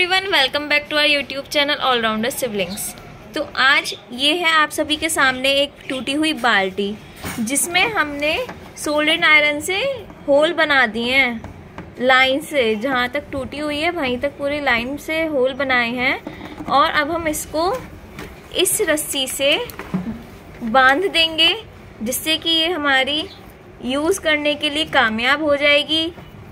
Everyone, welcome back to our YouTube channel allrounder siblings. तो आज ये है आप सभी के सामने एक टूटी हुई बाल्टी, जिसमें हमने सोल्डर आयरन से होल बना दिए हैं लाइन से। जहाँ तक टूटी हुई है वहीं तक पूरी लाइन से होल बनाए हैं और अब हम इसको इस रस्सी से बांध देंगे, जिससे कि ये हमारी यूज़ करने के लिए कामयाब हो जाएगी।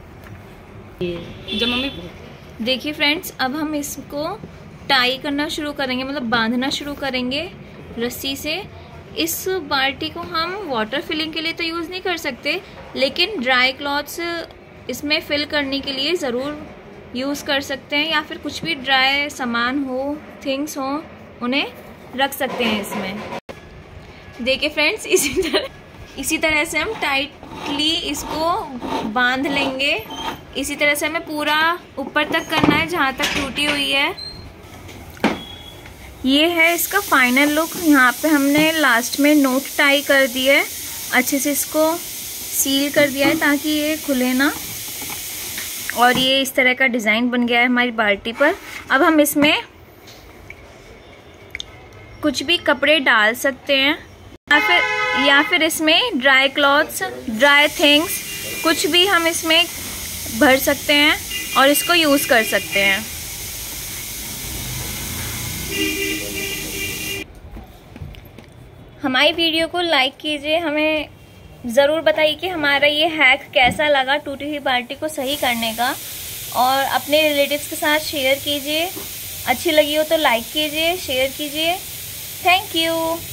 जब मम्मी देखिए फ्रेंड्स, अब हम इसको टाई करना शुरू करेंगे, मतलब बांधना शुरू करेंगे रस्सी से। इस बाल्टी को हम वाटर फिलिंग के लिए तो यूज़ नहीं कर सकते, लेकिन ड्राई क्लॉथ्स इसमें फिल करने के लिए ज़रूर यूज़ कर सकते हैं, या फिर कुछ भी ड्राई सामान हो, थिंग्स हो, उन्हें रख सकते हैं इसमें। देखिए फ्रेंड्स, इसी तरह से हम टाइटली इसको बांध लेंगे। इसी तरह से हमें पूरा ऊपर तक करना है जहाँ तक टूटी हुई है। ये है इसका फाइनल लुक। यहाँ पे हमने लास्ट में नोट टाई कर दिया है, अच्छे से इसको सील कर दिया है ताकि ये खुले ना, और ये इस तरह का डिज़ाइन बन गया है हमारी बाल्टी पर। अब हम इसमें कुछ भी कपड़े डाल सकते हैं, या फिर इसमें ड्राई क्लॉथ्स, ड्राई थिंग्स, कुछ भी हम इसमें भर सकते हैं और इसको यूज़ कर सकते हैं। हमारी वीडियो को लाइक कीजिए, हमें ज़रूर बताइए कि हमारा ये हैक कैसा लगा टूटी हुई बाल्टी को सही करने का, और अपने रिलेटिव्स के साथ शेयर कीजिए। अच्छी लगी हो तो लाइक कीजिए, शेयर कीजिए। Thank you.